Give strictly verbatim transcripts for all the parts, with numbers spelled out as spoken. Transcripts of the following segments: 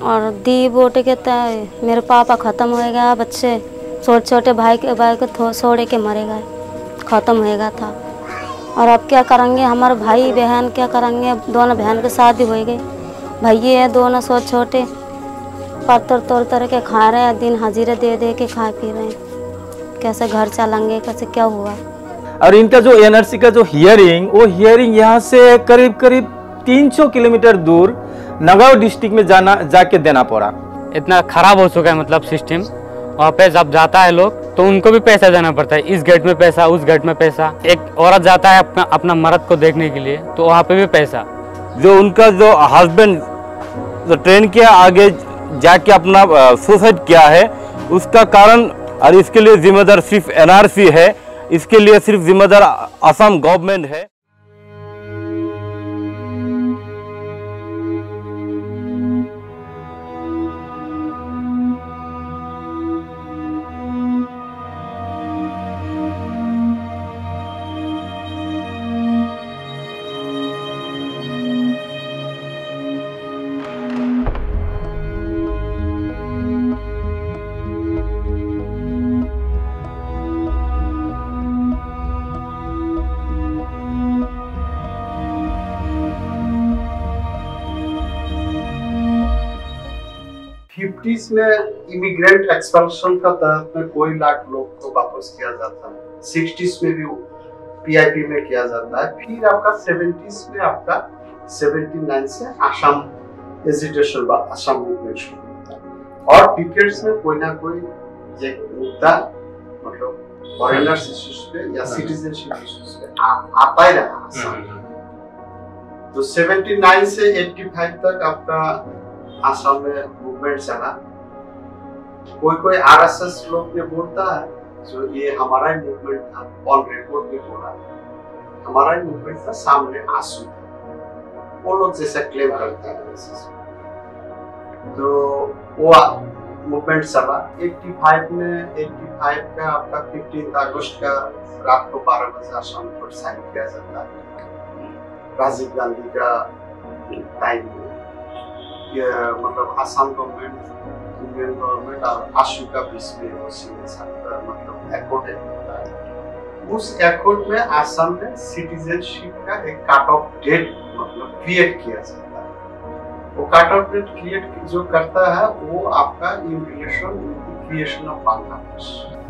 और दी बोटे के तय मेरे पापा ख़त्म हो गया, बच्चे छोटे छोटे भाई के भाई को छोड़ के मरे गए, ख़त्म हो गया था। और अब क्या करेंगे, हमारे भाई बहन क्या करेंगे, दोनों बहन की शादी हो गई, भैया है दोनों सौ छोटे, पत्थर तोड़ तोड़ के खा रहे हैं, दिन हाजिरे दे दे के खा पी रहे हैं, कैसे घर चलेंगे, कैसे क्या हुआ। और इनका जो एनआरसी का जो हियरिंग, वो हियरिंग यहाँ से करीब करीब तीन सौ किलोमीटर दूर नगांव डिस्ट्रिक्ट में जाना जाके देना पड़ा। इतना खराब हो चुका है मतलब सिस्टम, वहाँ पे जब जाता है लोग तो उनको भी पैसा देना पड़ता है, इस गेट में पैसा, उस गेट में पैसा। एक औरत जाता है अपना अपना मर्द को देखने के लिए तो वहाँ पे भी पैसा। जो उनका जो हस्बैंड जो ट्रेन किया आगे जाके अपना सुसाइड किया है, उसका कारण और इसके लिए जिम्मेदार सिर्फ एनआरसी है, इसके लिए सिर्फ जिम्मेदार असम गवर्नमेंट है। फिफ्टीज में इमिग्रेंट एक्सपल्शन का तहत में कोई लाख लोग को वापस किया जाता है, सिक्सटीज में भी पीआईपी में किया जाता है, फिर आपका सेवेंटीज में आपका सेवेंटी नाइन से असम एजिटेशन बा असम मूवमेंट शुरू होता है। और डिकेड्स में कोई ना कोई ये मुद्दा मतलब फॉरेनर्स इश्यूज पे या सिटीजनशिप इश्यूज पे आता ही रहा। तो सेवेंटी नाइन से एटी फाइव तक आपका असम में मूवमेंट चला। कोई कोई आरएसएस लोग ने बोलता है जो ये हमारा ही मूवमेंट था, ऑन रिकॉर्ड भी बोला हमारा ही मूवमेंट था, सामने आंसू वो लोग जैसा क्लेम करता है। तो वो मूवमेंट चला पचासी में, पचासी का आपका पंद्रह अगस्त का रात को बारह बजे असम पर साइन किया जाता है राजीव गांधी का टाइम में। मतलब असम गवर्नमेंट, इंडियन गवर्नमेंट और आशू का बीच में वो मतलब एक्ट होता है। उस एक्ट में असम में सिटीजनशिप का एक कट ऑफ डेट मतलब क्रिएट किया जाता है। वो कट ऑफ डेट क्रिएट जो करता है वो आपका in relation with creation of Bangladesh.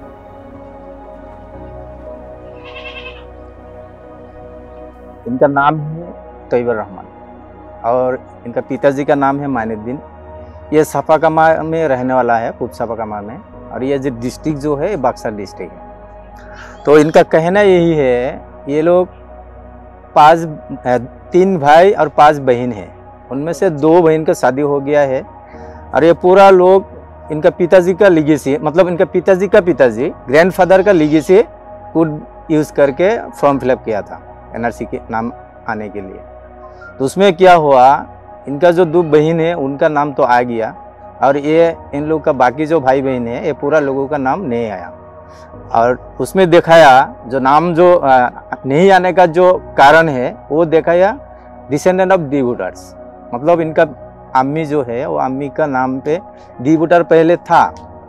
इनका नाम है तैयबर रहमान और इनका पिताजी का नाम है माइनुद्दीन। ये सफाकामा में रहने वाला है, पूर्व सफाकामा में, और ये जो डिस्ट्रिक्ट जो है बक्सर डिस्ट्रिक्ट है। तो इनका कहना यही है, ये लोग पांच तीन भाई और पांच बहन हैं, उनमें से दो बहन का शादी हो गया है। और ये पूरा लोग इनका पिताजी का लीगेसी मतलब इनका पिताजी का पिताजी ग्रैंडफादर का लीगेसी कोड यूज़ करके फॉर्म फिलअप किया था एनआरसी के नाम आने के लिए। तो उसमें क्या हुआ, इनका जो दो बहन है उनका नाम तो आ गया और ये इन लोग का बाकी जो भाई बहन है ये पूरा लोगों का नाम नहीं आया। और उसमें दिखाया जो नाम जो आ, नहीं आने का जो कारण है वो दिखाया डिसेंडेंट ऑफ डिवोटर्स, मतलब इनका अम्मी जो है वो अम्मी का नाम पे डिवोटर पहले था,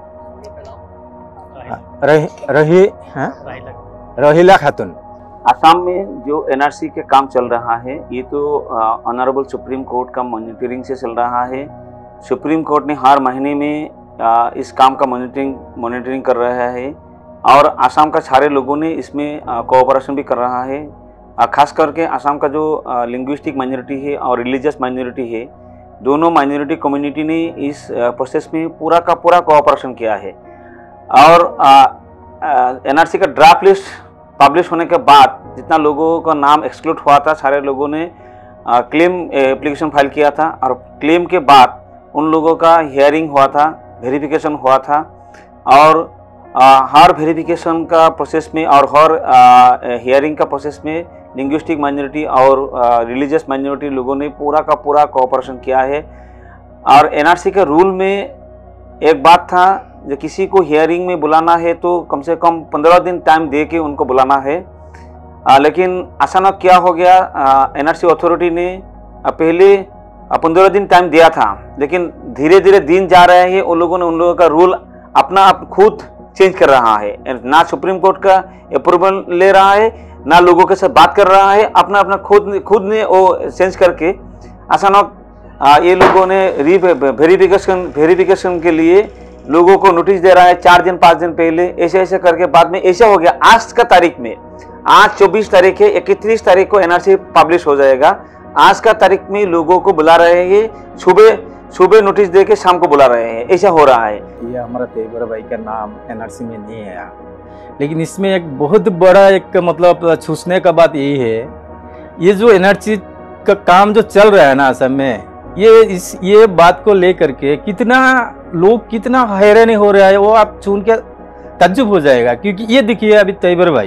रही रही रहीला खातून। असम में जो एनआरसी के काम चल रहा है ये तो ऑनरेबल सुप्रीम कोर्ट का मॉनिटरिंग से चल रहा है। सुप्रीम कोर्ट ने हर महीने में आ, इस काम का मॉनिटरिंग मॉनिटरिंग कर रहा है और असम का सारे लोगों ने इसमें कोऑपरेशन भी कर रहा है। आ, खास करके असम का जो लिंग्विस्टिक माइनॉरिटी है और रिलीजियस माइनॉरिटी है, दोनों माइनॉरिटी कम्युनिटी ने इस प्रोसेस में पूरा का पूरा कोऑपरेशन किया है। और एनआरसी का ड्राफ्ट लिस्ट पब्लिश होने के बाद जितना लोगों का नाम एक्सक्लूड हुआ था, सारे लोगों ने क्लेम एप्लीकेशन फाइल किया था और क्लेम के बाद उन लोगों का हियरिंग हुआ था, वेरिफिकेशन हुआ था। और आ, हर वेरिफिकेशन का प्रोसेस में और हर हियरिंग का प्रोसेस में लिंग्विस्टिक माइनॉरिटी और रिलीजियस माइनॉरिटी लोगों ने पूरा का पूरा कोऑपरेशन किया है। और एनआरसी के रूल में एक बात था, जो किसी को हियरिंग में बुलाना है तो कम से कम पंद्रह दिन टाइम दे के उनको बुलाना है। आ, लेकिन अचानक क्या हो गया, एनआरसी अथॉरिटी ने पहले पंद्रह दिन टाइम दिया था, लेकिन धीरे धीरे दिन जा रहे हैं, उन लोगों ने उन लोगों का रूल अपना आप खुद चेंज कर रहा है, ना सुप्रीम कोर्ट का अप्रूवल ले रहा है, ना लोगों के साथ बात कर रहा है, अपना अपना खुद खुद ने वो चेंज करके अचानक ये लोगों ने री वेरिफिकेशन वेरिफिकेशन के लिए लोगों को नोटिस दे रहा है चार दिन पाँच दिन पहले, ऐसे ऐसे करके बाद में ऐसा हो गया। आज का तारीख में, आज चौबीस तारीख है, इकतीस तारीख को एनआरसी पब्लिश हो जाएगा। आज का तारीख में लोगों को बुला रहे हैं, सुबह सुबह नोटिस दे के शाम को बुला रहे हैं, ऐसा हो रहा है। ये हमारा तेवर भाई का नाम एनआरसी में नहीं है, लेकिन इसमें एक बहुत बड़ा एक मतलब छूसने का बात यही है, ये जो एनआरसी का काम जो चल रहा है ना असम में, ये इस ये बात को लेकर के कितना लोग कितना हैरान हो रहा है वो आप सुन के तज्जुब हो जाएगा। क्योंकि ये देखिए अभी तेवर भाई,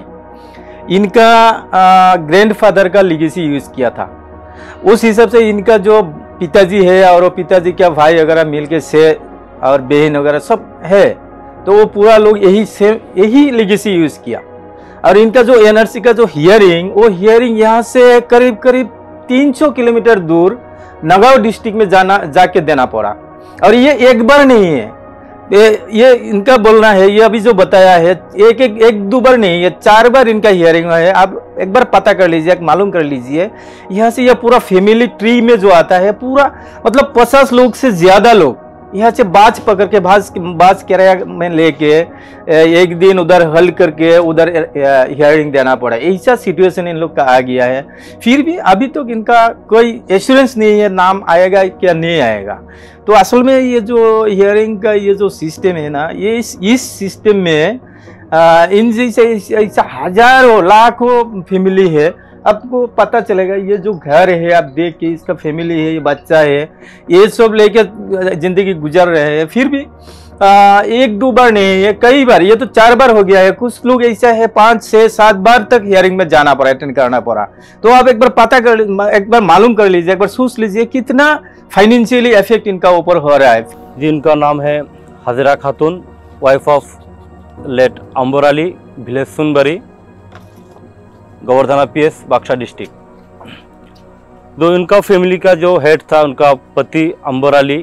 इनका ग्रैंडफादर का लीगेसी यूज़ किया था, उस हिसाब से इनका जो पिताजी है और वो पिताजी का भाई वगैरह मिलके से और बहन वगैरह सब है, तो वो पूरा लोग यही सेम यही लीगेसी यूज़ किया। और इनका जो एनआरसी का जो हियरिंग, वो हियरिंग यहाँ से करीब करीब तीन सौ किलोमीटर दूर नगांव डिस्ट्रिक्ट में जाना जाके देना पड़ा। और ये एक बार नहीं है, ये ये इनका बोलना है, ये अभी जो बताया है एक एक एक दो बार नहीं, ये चार बार इनका हियरिंग है। आप एक बार पता कर लीजिए, मालूम कर लीजिए। यहाँ से यह पूरा फैमिली ट्री में जो आता है, पूरा मतलब पचास लोग से ज़्यादा लोग यहाँ से बाज पकड़ के बाज बाज किराया में लेके एक दिन उधर हल करके उधर हियरिंग देना पड़ा। ऐसा सिचुएशन इन लोग का आ गया है। फिर भी अभी तक तो इनका कोई एश्योरेंस नहीं है नाम आएगा क्या नहीं आएगा। तो असल में ये जो हियरिंग का ये जो सिस्टम है ना, ये इस इस सिस्टम में आ, इन जैसे ऐसा हजारों लाखों फैमिली है। आपको पता चलेगा ये जो घर है आप देख के, इसका फैमिली है, ये बच्चा है, ये सब लेके जिंदगी गुजर रहे हैं। फिर भी आ, एक दो बार नहीं है, कई बार, ये तो चार बार हो गया है। कुछ लोग ऐसा है पाँच छः सात बार तक हियरिंग में जाना पड़ा, अटेंड करना पड़ा। तो आप एक बार पता कर, एक बार मालूम कर लीजिए, एक बार सोच लीजिए कितना फाइनेंशियली इफेक्ट इनका ऊपर हो रहा है। जी, इनका नाम है Hajra Khatun, wife of late Amborali, village Sunbari, Gobardhana PS, Baksa district. तो इनका फैमिली का जो हेड था, उनका पति अम्बोराली,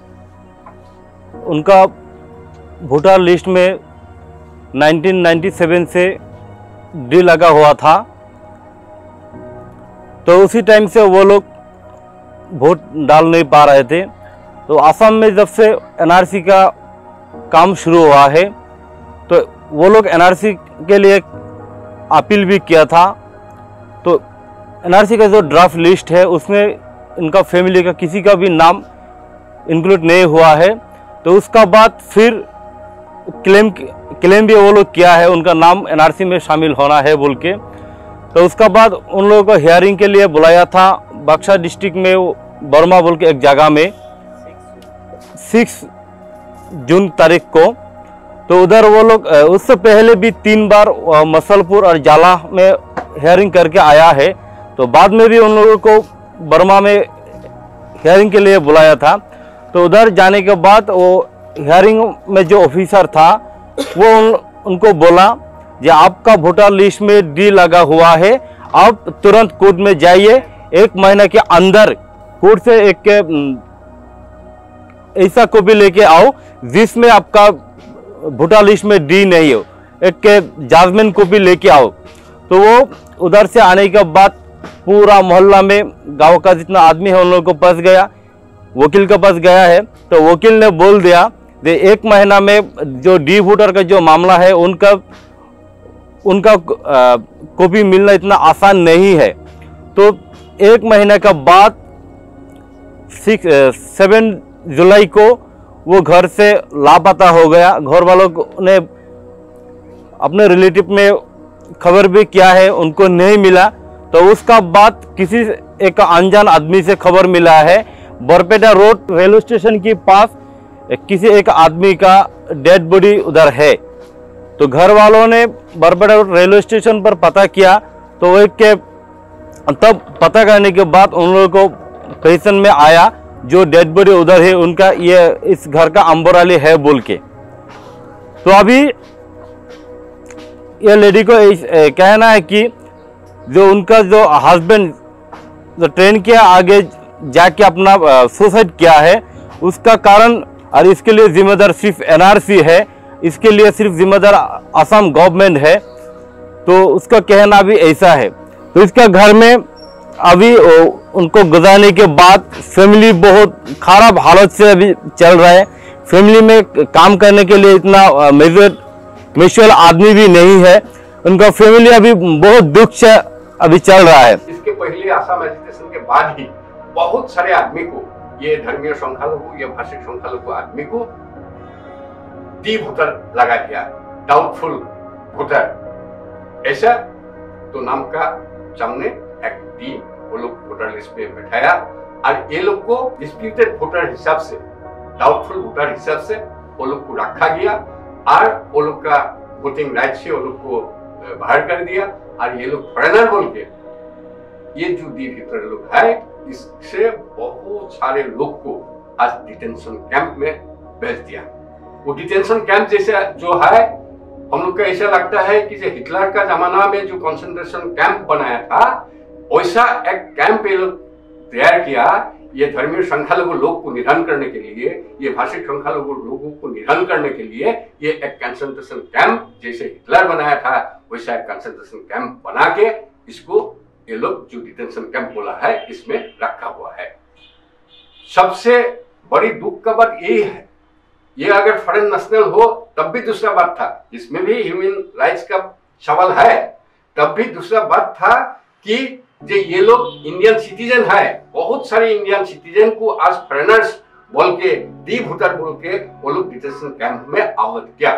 उनका वोटर लिस्ट में नाइनटीन नाइंटी सेवन से डी लगा हुआ था। तो उसी टाइम से वो लोग वोट डाल नहीं पा रहे थे। तो असम में जब से एनआरसी का काम शुरू हुआ है, तो वो लोग एनआरसी के लिए अपील भी किया था। तो एनआरसी का जो ड्राफ्ट लिस्ट है उसमें इनका फैमिली का किसी का भी नाम इंक्लूड नहीं हुआ है। तो उसका बाद फिर क्लेम क्लेम भी वो लोग किया है, उनका नाम एनआरसी में शामिल होना है बोल के। तो उसका बाद उन लोगों को हियरिंग के लिए बुलाया था बक्सा डिस्ट्रिक्ट में, बर्मा बोल के एक जगह में, सिक्स जून तारीख को। तो उधर वो लोग उससे पहले भी तीन बार मसलपुर और जाला में हियरिंग करके आया है। तो बाद में भी उन लोगों को बर्मा में हियरिंग के लिए बुलाया था। तो उधर जाने के बाद वो हियरिंग में जो ऑफिसर था वो उन, उनको बोला कि आपका वोटर लिस्ट में डी लगा हुआ है, आप तुरंत कोर्ट में जाइए, एक महीने के अंदर कोर्ट से एक ऐसा कॉपी लेके आओ जिसमें आपका वोटर लिस्ट में डी नहीं हो, एक जजमेंट कॉपी लेके आओ। तो वो उधर से आने के बाद पूरा मोहल्ला में गांव का जितना आदमी है उन लोगों को पास गया, वकील के पास गया है। तो वकील ने बोल दिया कि एक महीना में जो डी वोटर का जो मामला है उनका उनका कॉपी मिलना इतना आसान नहीं है। तो एक महीने के बाद सिक्स सेवन जुलाई को वो घर से लापता हो गया। घर वालों ने अपने रिलेटिव में खबर भी किया है, उनको नहीं मिला। तो उसका बाद किसी एक अनजान आदमी से खबर मिला है, बरपेटा रोड रेलवे स्टेशन के पास किसी एक आदमी का डेड बॉडी उधर है। तो घर वालों ने बरपेटा रोड रेलवे स्टेशन पर पता किया। तो एक के तब पता करने के बाद उन लोगों को पहचान में आया जो डेड बॉडी उधर है उनका ये इस घर का अम्बोराली है बोल के। तो अभी ये लेडी को कहना है कि जो उनका जो हस्बैंड जो ट्रेन के आगे जाके अपना सुसाइड किया है, उसका कारण और इसके लिए जिम्मेदार सिर्फ एन आर सी है, इसके लिए सिर्फ जिम्मेदार असम गवर्नमेंट है। तो उसका कहना भी ऐसा है। तो इसका घर में अभी उनको गुजारने के बाद फैमिली बहुत खराब हालत से अभी चल रहा है। फैमिली में काम करने के लिए इतना मेच्योर आदमी भी नहीं है। उनका फैमिली अभी बहुत दुख से अभी चल रहा है। इसके पहले आसाम एजिटेशन के बाद ही बहुत सारे आदमी को, ये धर्मीय संख्यालघु या भाषिक संख्यालघु आदमी को डी वोटर लगा दिया, डाउटफुल वोटर ऐसा तो नाम का सामने एक डी वो लोग वोटर लिस्ट पे बैठाया और ये लोग को डिस्प्यूटेड वोटर हिसाब से, डाउटफुल वोटर हिसाब से वो लोग को रखा गया और वो लोग का वोटिंग राइट से वो लोग को बाहर कर दिया और ये लोग फॉरेनर बोल के ये जो डी वोटर लोग है इससे बहुत सारे लोग को आज डिटेंशन कैंप में भेज दिया। वो डिटेंशन कैंप जैसे जो है हम लोग का ऐसा लगता है कि जो हिटलर का जमाना में जो कंसंट्रेशन कैंप बनाया था वैसा एक कैंप ये लोग तैयार किया। ये धर्मीय संख्यालघु लोग को निधन करने के लिए, ये भाषिक संख्यालघु लोगों को निधन करने के लिए ये एक कंसंट्रेशन कैंप जैसे हिटलर बनाया था वैसा एक कंसंट्रेशन कैंप बना के इसको ये लोग जो डिटेंशन कैंप बोला है इसमें रखा हुआ है। सबसे बड़ी दुख का बात यही है, ये अगर फॉरेन नेशनल हो तब भी दूसरा बात था, इसमें भी ह्यूमन राइट्स का सवाल है, तब भी दूसरा बात था कि जो ये लोग इंडियन सिटीजन है, बहुत सारे इंडियन सिटीजन को आज फॉरेनर्स बोल के, डी वोटर बोल के वो लोग डिटेंशन कैंप में आवत किया।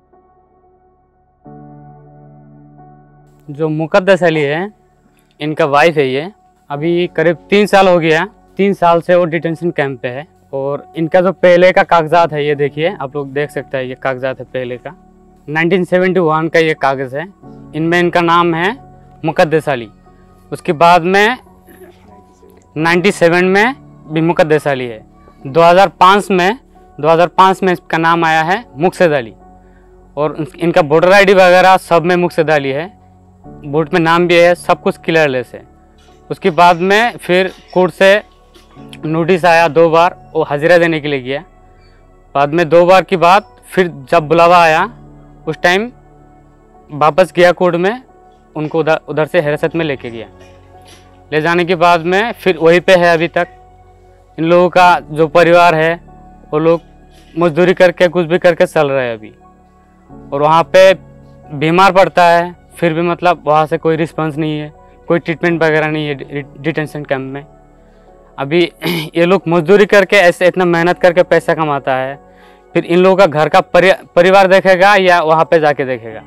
जो मुकद्दस अली है इनका वाइफ है, ये अभी करीब तीन साल हो गया, तीन साल से वो डिटेंशन कैंप पे है। और इनका जो पहले का कागजात है ये देखिए, आप लोग देख सकते हैं, ये कागजात है पहले का, नाइनटीन सेवेंटी वन का ये कागज़ है। इनमें इनका नाम है मुकद्दस अली। उसके बाद में सत्तानवे में भी मुकद्दस अली है। दो हज़ार पाँच में दो हज़ार पाँच में इसका नाम आया है मुकद्दस अली। और इनका वोटर आईडी वगैरह सब में मुकद्दस अली है, वोट में नाम भी है, सब कुछ क्लियरलेस है। उसके बाद में फिर कोर्ट से नोटिस आया दो बार, वो हाजिरा देने के लिए गया। बाद में दो बार की बाद फिर जब बुलावा आया उस टाइम वापस गया कोर्ट में, उनको उधर उधर से हिरासत में लेके गया। ले जाने के बाद में फिर वहीं पे है अभी तक। इन लोगों का जो परिवार है वो लोग मजदूरी करके कुछ भी करके चल रहे हैं अभी। और वहाँ पे बीमार पड़ता है फिर भी मतलब वहाँ से कोई रिस्पांस नहीं है, कोई ट्रीटमेंट वगैरह नहीं है डिटेंशन कैंप में। अभी ये लोग मजदूरी करके ऐसे इतना मेहनत करके पैसा कमाता है, फिर इन लोगों का घर का परि, परिवार देखेगा या वहाँ पे जाके देखेगा।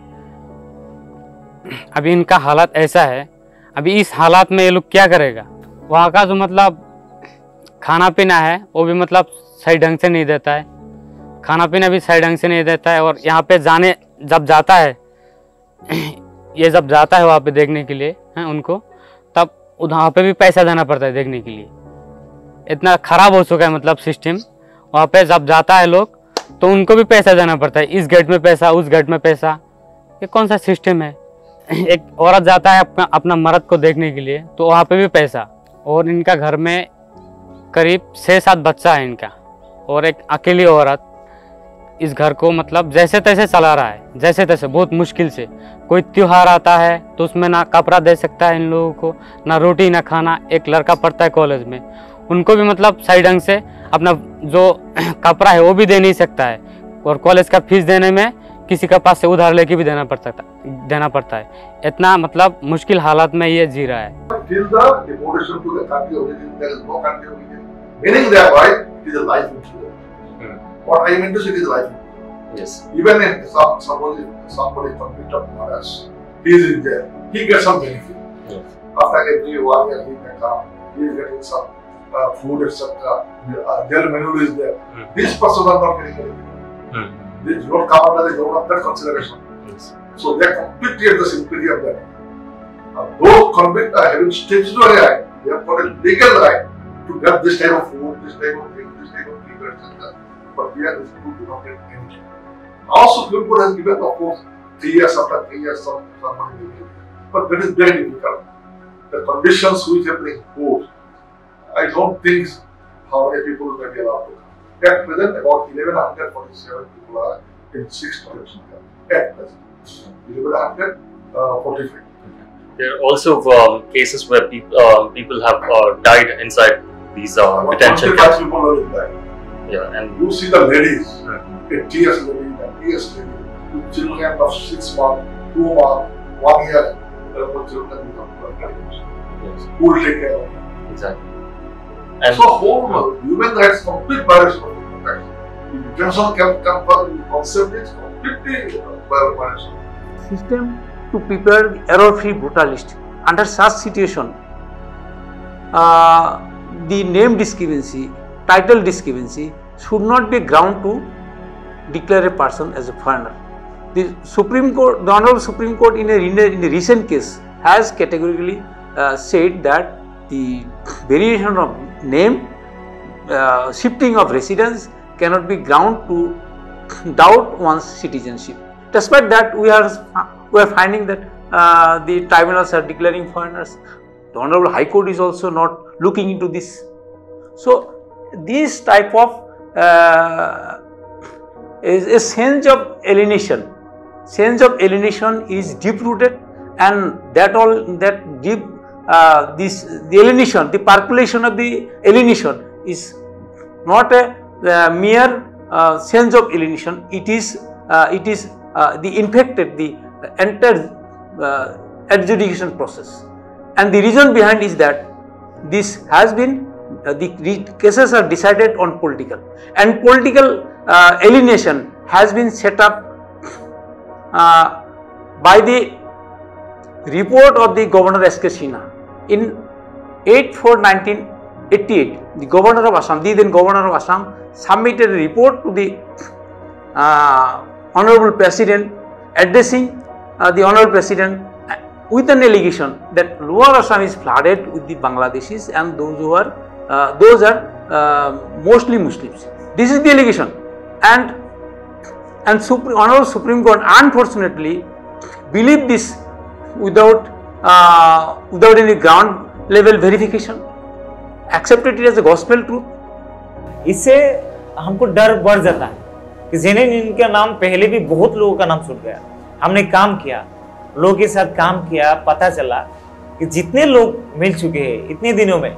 अभी इनका हालात ऐसा है, अभी इस हालात में ये लोग क्या करेगा। वहाँ का जो मतलब खाना पीना है वो भी मतलब सही ढंग से नहीं देता है, खाना पीना भी सही ढंग से नहीं देता है। और यहाँ पे जाने जब जाता है ये जब जाता है वहाँ पे देखने के लिए हैं उनको, तब वहाँ पे भी पैसा देना पड़ता है देखने के लिए। इतना ख़राब हो चुका है मतलब सिस्टम। वहाँ पे जब जाता है लोग तो उनको भी पैसा देना पड़ता है, इस गेट में पैसा, उस गेट में पैसा। ये कौन सा सिस्टम है। एक औरत जाता है अपना अपना मर्द को देखने के लिए तो वहाँ पे भी पैसा। और इनका घर में करीब छः सात बच्चा है इनका, और एक अकेली औरत इस घर को मतलब जैसे तैसे चला रहा है, जैसे तैसे बहुत मुश्किल से। कोई त्योहार आता है तो उसमें ना कपड़ा दे सकता है इन लोगों को, ना रोटी ना खाना। एक लड़का पढ़ता है कॉलेज में, उनको भी मतलब सही ढंग से अपना जो कपड़ा है वो भी दे नहीं सकता है। और कॉलेज का फीस देने में किसी के पास से उधार लेके भी देना पड़ता देना पड़ता है। इतना मतलब मुश्किल हालात में ये जी रहा है। What I mean to say is life. Yes. Even if some, somebody, somebody convicted of murders, he is in jail. He gets some benefit. Yes. After every one year, he can come. He is getting some uh, food, et cetera. Uh, their menu is there. Mm. These persons are not getting anything. Mm. They do not come under the zone of that consideration. Yes. So they are completely at the sympathy of that. Uh, those convicts are having statutory right. They have got a legal right to get this type of food, this type of thing, this type of people, et cetera. But we are this group do not get anything. Also, Supreme Court has given, of course, three years after three years, some, some money will be given. But that is very difficult. The conditions which have been imposed, I don't think how many people may be allowed to come. At present, about eleven forty-seven people are in six detention camps. At present, eleven forty-five. There are also um, cases where people uh, people have uh, died inside these uh, detention camps. People are died. Yeah, and you see the ladies, a T S lady, a T S lady, with children of six months, two months, one year, uh, children become pregnant. Yes. Who will take care of them? Exactly. And so whole human rights complete violation of human rights. The detention camp concept is completely violation. System to prepare the error-free brutalist. Under such situation, uh, the name discrepancy, title discrepancy should not be ground to declare a person as a foreigner. The Supreme Court, the Honorable Supreme Court in a, in a, in a recent case has categorically uh, said that the variation of name, uh, shifting of residence cannot be ground to doubt one's citizenship. Despite that, we are we are finding that uh, the tribunals are declaring foreigners. The Honorable High Court is also not looking into this. So, this type of uh, is a sense of alienation. Sense of alienation is deep rooted, and that all that deep uh, this the alienation, the percolation of the alienation is not a uh, mere uh, sense of alienation. It is uh, it is uh, the infected the entire uh, adjudication process, and the reason behind is that this has been uh, the cases are decided on political, and political uh, alienation has been set up uh, by the report of the Governor S K Sinha in eight four nineteen eighty-eight. The Governor of Assam, the then Governor of Assam, submitted a report to the uh, Honorable President, addressing uh, the Honorable President with an allegation that Lower Assam is flooded with the Bangladeshis, and those who are uh, those are uh, mostly Muslims. This is the allegation, and and Supreme, Honorable Supreme Court unfortunately believed this without uh, without any ground level verification, accepted it as a gospel truth. इससे हमको डर बढ़ जाता है कि जेने इनका नाम पहले भी बहुत लोगों का नाम सुन गया, हमने काम किया, लोगों के साथ काम किया, पता चला कि जितने लोग मिल चुके हैं इतने दिनों में,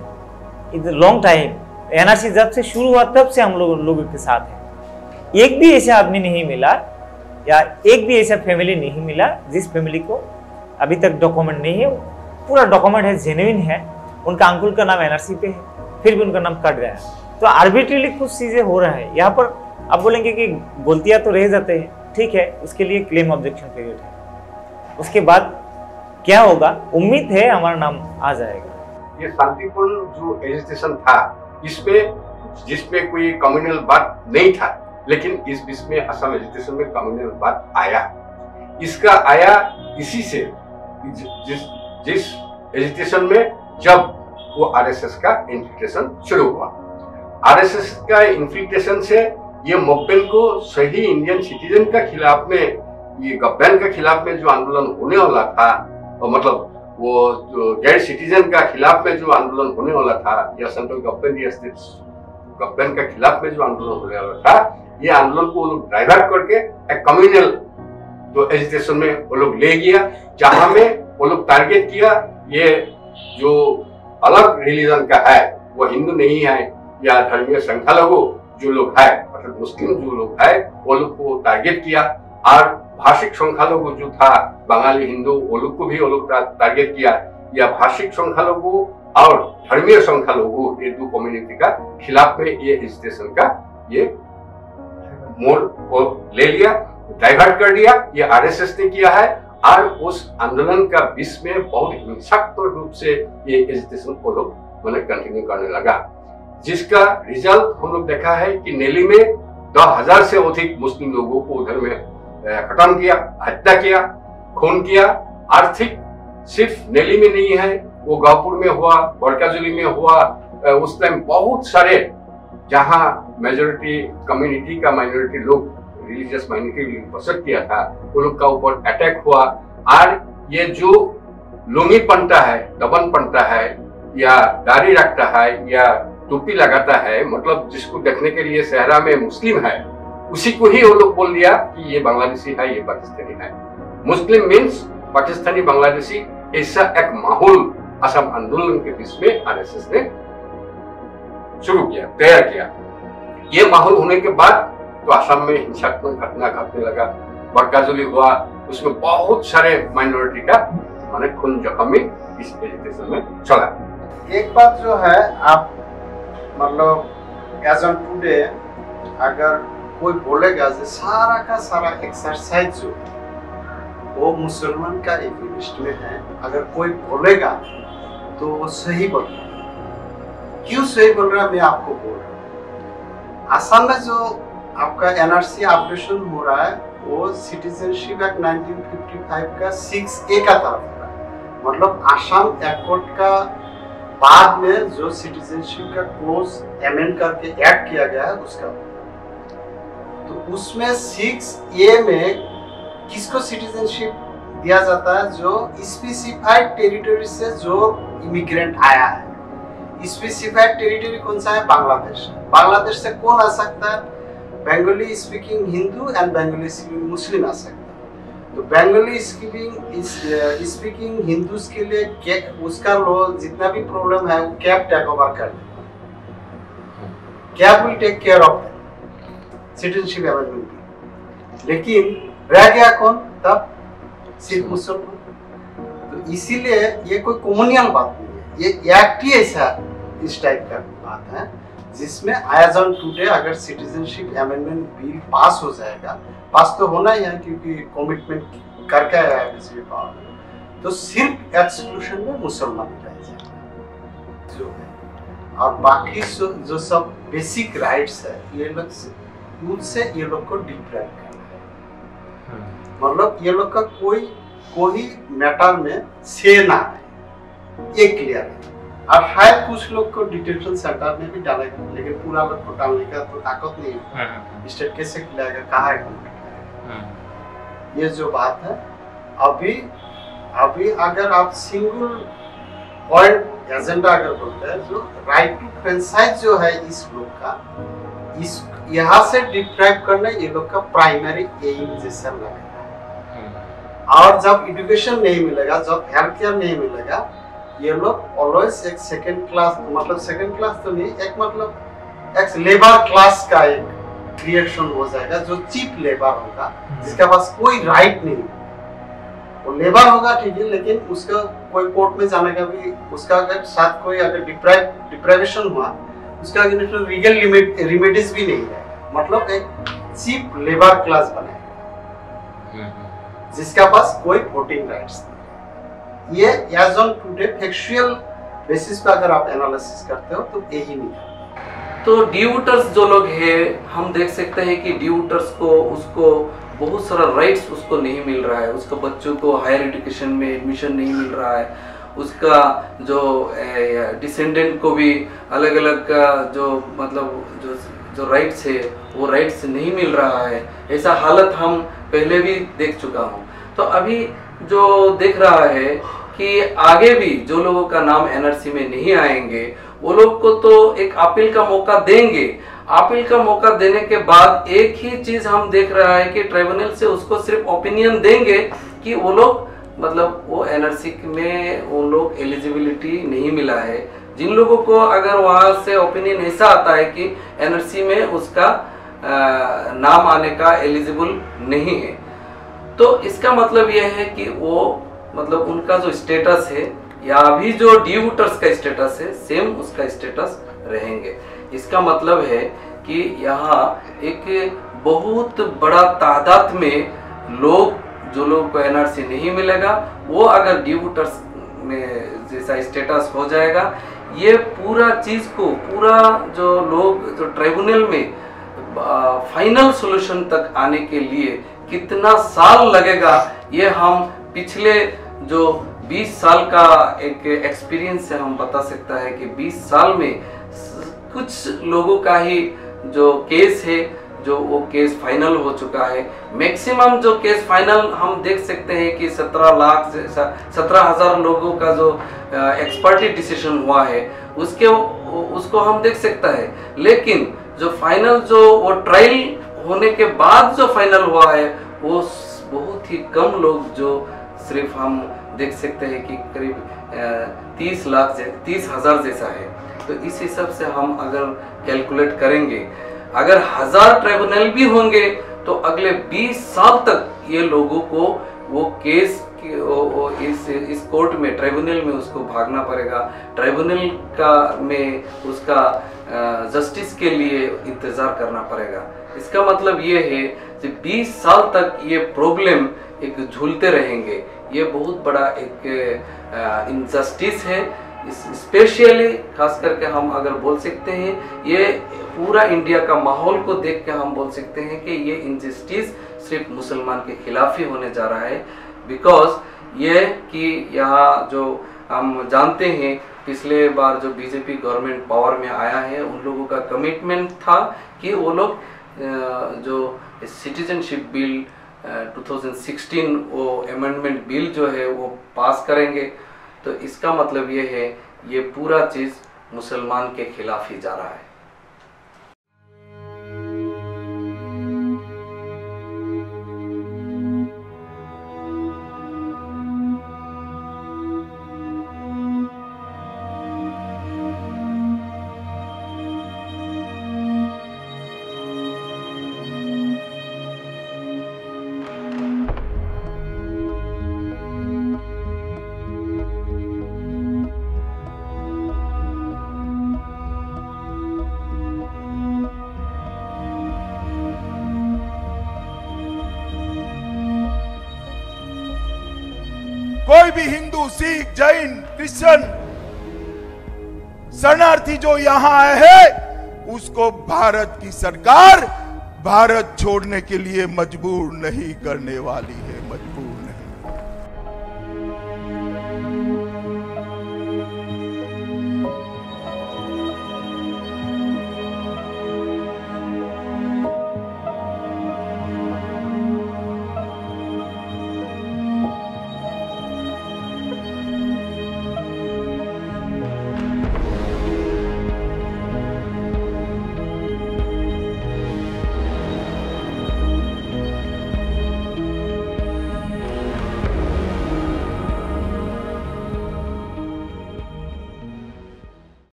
लॉन्ग टाइम, एनआरसी जब से शुरू हुआ तब से हम लोग लोगों के साथ हैं, एक भी ऐसा आदमी नहीं मिला या एक भी ऐसा फैमिली नहीं मिला जिस फैमिली को अभी तक डॉक्यूमेंट नहीं है, पूरा डॉक्यूमेंट है, जेन्युइन है, उनका अंकुल का नाम एनआरसी पे है, फिर भी उनका नाम कट गया। तो आर्बिट्रीली कुछ चीजें हो रहा है यहाँ पर। आप बोलेंगे कि गलतियां तो रह जाते हैं, ठीक है, उसके लिए क्लेम ऑब्जेक्शन पीरियड है, उसके बाद क्या होगा, उम्मीद है हमारा नाम आ जाएगा। ये शांतिपूर्ण जो एजिटेशन था, इसमें जिसमें कोई कम्युनल बात नहीं था, लेकिन इस बीच में असम एजिटेशन में कम्युनल बात आया। इसका आया इसी से जिस जिस एजिटेशन में जब वो आरएसएस का इन्फिल्ट्रेशन शुरू हुआ, आरएसएस का इन्फिल्ट्रेशन से ये मूवमेंट को सही इंडियन सिटीजन का खिलाफ में, ये गवर्नमेंट के खिलाफ में जो आंदोलन होने वाला था, और मतलब वो गैर सिटीजन का खिलाफ में जो आंदोलन होने वाला था, या सेंट्रल गवर्नमेंट या स्टेट गवर्नमेंट के खिलाफ में जो आंदोलन होने वाला था, ये आंदोलन को वो लोग डाइवर्ट करके एक कम्युनल जो एजिटेशन में वो लोग ले गया, जहां में वो लोग टारगेट किया ये जो अलग रिलीजन का है, वो हिंदू नहीं है या धर्मीय संख्यालघु जो लोग है, मतलब मुस्लिम जो लोग है, वो लोग को टारगेट किया, और भाषिक संख्यालघु जो था बंगाली हिंदू, वो लोग को भी वो लोग टारगेट किया, या भाषिक संख्यालघु और धर्मीय संख्यालघु, ये दो कम्युनिटी का खिलाफ में ये एजिटेशन का ये मोड़ को ले लिया, डाइवर्ट कर दिया। ये आरएसएस ने किया है, और उस आंदोलन का बीच में बहुत हिंसात्मक रूप से ये एजिटेशन को लोग मैंने कंटिन्यू करने लगा, जिसका रिजल्ट हम लोग देखा है कि नेली में दस हजार से अधिक मुस्लिम लोगों को उधर में खत्म किया, हत्या किया, खून किया। आर्थिक सिर्फ नेली में नहीं है, वो गांवपुर में हुआ, बड़काजुली में हुआ, उस टाइम बहुत सारे जहाँ मेजोरिटी कम्युनिटी का माइनॉरिटी लोग, रिलीजियस माइनॉरिटी बसत किया था, वो लोग का ऊपर अटैक हुआ। और ये जो लुंगी पहनता है, दबन पहनता है, या दाढ़ी रखता है, या टोपी लगाता है, मतलब जिसको देखने के लिए सेहरा में मुस्लिम है, उसी को ही वो लोग बोल दिया कि ये बांग्लादेशी है, ये पाकिस्तानी है। मुस्लिम मीन्स पाकिस्तानी बांग्लादेशी, ऐसा एक माहौल असम आंदोलन के बीच में आरएसएस ने शुरू किया, तैयार किया। ये माहौल होने के बाद तो असम में हिंसात्मक घटना घटने लगा, बड़काजुली हुआ, उसमें बहुत सारे माइनॉरिटी का माने खून जख्मी इस एजिटेशन में चला। एक बात जो है, आप मतलब एज ऑन टुडे अगर कोई बोलेगा कि सारा का सारा एक्सरसाइज जो वो मुसलमान का एग्निस्ट में है, अगर कोई बोलेगा तो वो सही बोल रहा है। क्यों सही बोल रहा है मैं आपको बोल रहा हूँ। असम में जो आपका एनआरसी अपडेशन हो रहा है वो citizenship act nineteen fifty five का सिक्स ए का तरफ हो रहा है, मतलब असम एक्ट का बाद में जो सिटीजनशिप का क्लोज अमेंड करके ऐड किया गया है उसका। तो उसमें सिक्स ए में किसको सिटीजनशिप दिया जाता है? जो स्पेसिफाइड टेरिटरी से जो इमिग्रेंट आया है। स्पेसिफाइड टेरिटरी कौन सा है? बांग्लादेश। बांग्लादेश से कौन आ सकता है? Bengali speaking Hindu and Bengali speaking Muslim आ सकता है। तो बंगाली स्पीकिंग स्पीकिंग हिंदूज के लिए उसका लोग जितना भी प्रॉब्लम है वो कैब टेक ओवर कर लेगा, CAB will take care of citizenship amendment. लेकिन रह गया कौन? तब सिर्फ मुसलमान। तो इसीलिए ये कोई कॉमनियल बात नहीं है, ये एक्ट ही ऐसा इस टाइप का बात है जिसमें एज ऑन टुडे अगर सिटीजनशिप अमेंडमेंट बिल पास हो जाएगा, पास तो होना ही है क्योंकि कमिटमेंट करके आया है किसी भी पावर में, तो सिर्फ एक्सक्लूशन में मुसलमान रह जाएगा जो है, और बाकी जो सब बेसिक राइट्स है ये लोग उनसे ये लोग को डिप्राइव करना है। मतलब ये लोग का कोई कोई मैटर में से ना है, ये क्लियर है। और शायद कुछ लोग को डिटेंशन सेंटर में भी डालेगा, लेकिन पूरा लोग को डालने का तो ताकत नहीं है। स्टेट कैसे खिलाएगा, कहाँ है? ये जो बात है अभी अभी अगर आप सिंगल पॉइंट एजेंडा अगर बोलते हैं, जो राइट टू फ्रेंचाइज जो है इस लोग का, इस यहाँ से डिप्राइव करना ये लोग का प्राइमरी एम जैसा लगेगा। और जब एजुकेशन नहीं मिलेगा, जब हेल्थ केयर नहीं मिलेगा, ये लोग ऑलवेज एक सेकंड क्लास, मतलब सेकंड क्लास तो नहीं, एक मतलब एक लेबर क्लास का एक क्रिएशन हो जाएगा, जो चीप लेबर होगा, जिसके पास कोई राइट नहीं। वो लेबर होगा ठीक है, लेकिन उसका कोई कोर्ट में जाने का भी, उसका अगर साथ कोई अगर डिप्राइव डिप्राइवेशन हुआ, उसका लीगल रिमेडीज भी नहीं है, मतलब एक चीप लेबर क्लास बनाएगा जिसका पास कोई वोटिंग राइट्स नहीं। ये as on today factual basis पे अगर आप एनालिसिस करते हो तो यही नहीं। तो ड्यूटर्स जो लोग हैं, हम देख सकते हैं कि ड्यूटर्स को उसको बहुत सारा राइट्स उसको नहीं मिल रहा है, उसको बच्चों को हायर एजुकेशन में एडमिशन नहीं मिल रहा है, उसका जो डिसेंडेंट को भी अलग अलग का जो मतलब जो जो राइट्स है वो राइट्स नहीं मिल रहा है। ऐसा हालत हम पहले भी देख चुका हूँ। तो अभी जो देख रहा है कि आगे भी जो लोगों का नाम एनआरसी में नहीं आएंगे वो लोग को तो एक अपील का मौका देंगे। अपील का मौका देने के बाद एक ही चीज हम देख रहा है कि ट्राइब्यूनल से उसको सिर्फ ओपिनियन देंगे कि वो लोग मतलब वो एनआरसी में वो लोग एलिजिबिलिटी नहीं मिला है। जिन लोगों को अगर वहां से ओपिनियन ऐसा आता है कि एनआरसी में उसका आ, नाम आने का एलिजिबल नहीं है, तो इसका मतलब यह है कि वो मतलब उनका जो स्टेटस है या अभी जो ड्यूटर्स का स्टेटस है सेम उसका स्टेटस रहेंगे। इसका मतलब है कि यहाँ एक बहुत बड़ा तादाद में लोग जो लोग को एनआरसी नहीं मिलेगा वो अगर ड्यूटर्स में जैसा स्टेटस हो जाएगा, ये पूरा चीज को पूरा जो लोग जो ट्राइब्यूनल में फाइनल सॉल्यूशन तक आने के लिए कितना साल लगेगा, ये हम पिछले जो बीस साल का एक एक्सपीरियंस से हम बता सकता है कि बीस साल में कुछ लोगों का ही जो केस है जो वो केस फाइनल हो चुका है। मैक्सिमम जो केस फाइनल हम देख सकते हैं कि सत्रह लाख से सत्रह हजार लोगों का जो एक्सपर्टी डिसीजन हुआ है उसके उसको हम देख सकता है। लेकिन जो फाइनल जो वो ट्रायल होने के बाद जो फाइनल हुआ है वो बहुत ही कम लोग, जो सिर्फ हम देख सकते हैं कि करीब तीस लाख से तीस हजार जैसा है। तो इस हिसाब से हम अगर कैलकुलेट करेंगे, अगर हजार ट्राइब्यूनल भी होंगे तो अगले बीस साल तक ये लोगों को वो केस की, वो, वो इस इस कोर्ट में ट्राइब्यूनल में उसको भागना पड़ेगा, ट्राइब्यूनल का में उसका जस्टिस के लिए इंतजार करना पड़ेगा। इसका मतलब ये है कि बीस साल तक ये प्रॉब्लम एक झूलते रहेंगे। ये बहुत बड़ा एक इनजस्टिस है। स्पेशली खास करके हम अगर बोल सकते हैं, ये पूरा इंडिया का माहौल को देख के हम बोल सकते हैं कि ये इनजस्टिस सिर्फ मुसलमान के खिलाफ ही होने जा रहा है। बिकॉज ये कि यहाँ जो हम जानते हैं पिछले बार जो बीजेपी गवर्नमेंट पावर में आया है, उन लोगों का कमिटमेंट था कि वो लोग जो सिटीजनशिप बिल दो हज़ार सोलह वो अमेंडमेंट बिल जो है वो पास करेंगे। तो इसका मतलब ये है ये पूरा चीज मुसलमान के खिलाफ ही जा रहा है। कोई भी हिंदू, सिख, जैन, क्रिश्चियन शरणार्थी जो यहां आए हैं उसको भारत की सरकार भारत छोड़ने के लिए मजबूर नहीं करने वाली है। मजबूर